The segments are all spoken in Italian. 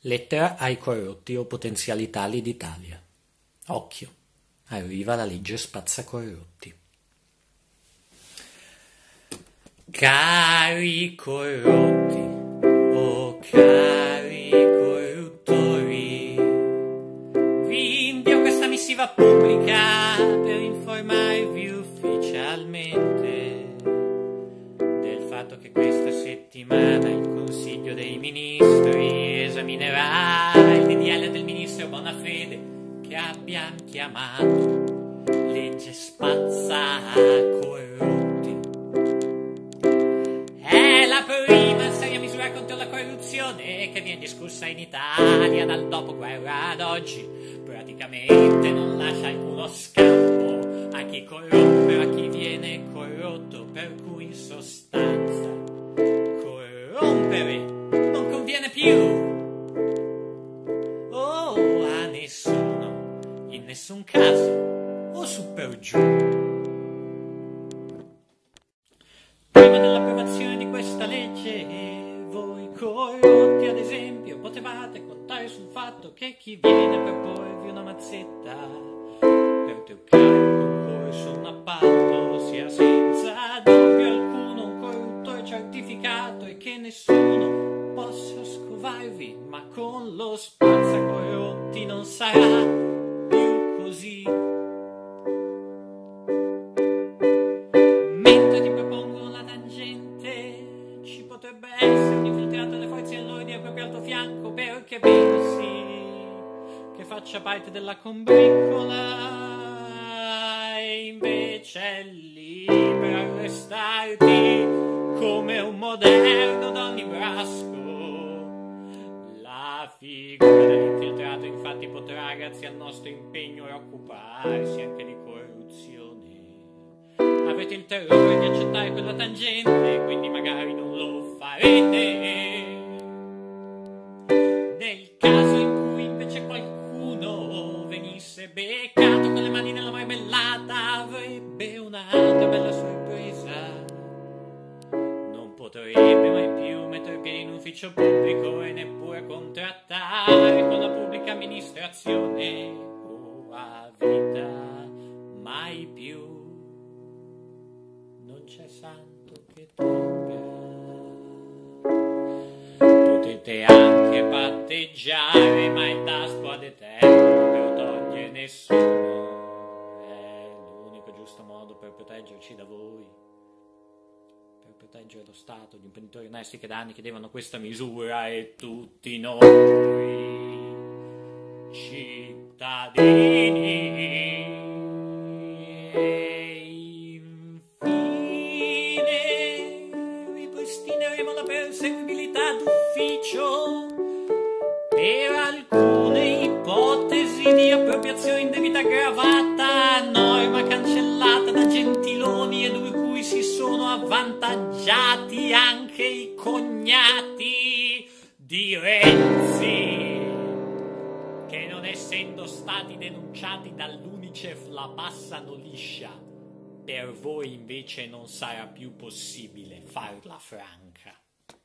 Lettera ai corrotti o potenziali tali d'Italia. Occhio, arriva la legge spazzacorrotti. Cari corrotti, oh cari corruttori, vi invio questa missiva pubblica per informarvi ufficialmente del fatto che questa settimana il Consiglio dei Ministri esaminerà il DDL del Ministro Bonafede che abbiamo chiamato legge spazzacorrotti. È la prima seria misura contro la corruzione che viene discussa in Italia dal dopoguerra ad oggi. Praticamente non lascia alcuno scampo a chi corrompe o a chi viene corrotto, per cui in sostanza corrompere non conviene più a nessuno, in nessun caso o su per giù. Prima dell'approvazione di questa legge, voi corrotti ad esempio potevate contare sul fatto che chi viene per porvi una mazzetta per truccare un concorso, un appalto, sia senza dubbio alcuno un corruttore certificato e che nessuno possa scovarvi, ma con lo spazzacorrotti non sarà più così. Mentre ti propongono la tangente, ci potrebbe essere un infiltrato delle forze dell'ordine proprio al tuo fianco, perché pensi che faccia parte della combriccola e invece è lì per arrestarti come un moderno Donnibrasco. La figura dell'infiltrato infatti potrà, grazie al nostro impegno, occuparsi anche di corruzione. Avete il terrore di accettare quella tangente, quindi magari non lo farete. Nel caso in cui invece qualcuno venisse beccato con le mani nella marmellata, avrebbe un'altra bella sorpresa. Non potrebbe mai più mettere piedi in un ufficio pubblico e neppure contrattare con la pubblica amministrazione a vita, mai più. Non c'è santo che tenga. Potete anche patteggiare, ma il tasto ad eterno per togliere nessuno. È l'unico giusto modo per proteggerci da voi, per proteggere lo Stato, gli imprenditori onesti che da anni chiedevano questa misura e tutti noi cittadini. Ripristineremo la perseguibilità d'ufficio per alcune ipotesi di appropriazione indebita aggravata, norma cancellata da Gentiloni e di cui si sono avvantaggiati anche i cognati di Renzi, che non essendo stati denunciati dall'Unicef la passano liscia. Per voi invece non sarà più possibile farla franca.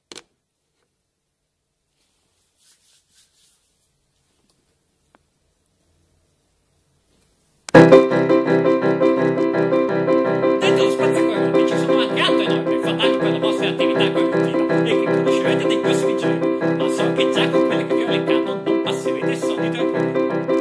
Dentro lo spazzacorrotti ci sono anche altre norme fatali per la vostra attività corruttiva e che conoscerete nei prossimi giorni, ma so che già con quelle che vi ho elencato non passerete sonni tranquilli.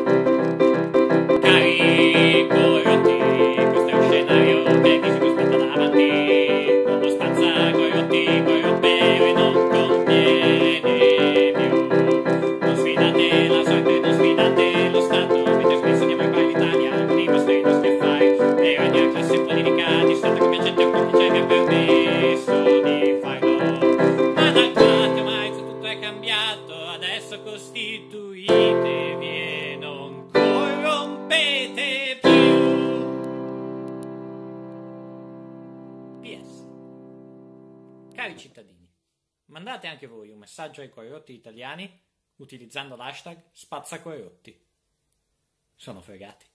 Cari corrotti, questo è un scenario che vi si prospetta davanti. Con lo spazzacorrotti corrompere non conviene più. Non sfidate la sorte, non sfidate lo Stato, avete smesso di amare l'Italia con i vostri affari. E ogni classe politica di Stato che mi accetta un codice mi ha permesso di farlo. Ma dal 4 marzo tutto è cambiato, adesso costituitevi e non corrompete più. PS. Cari cittadini, mandate anche voi un messaggio ai corrotti italiani utilizzando l'hashtag spazzacorrotti. Sono fregati.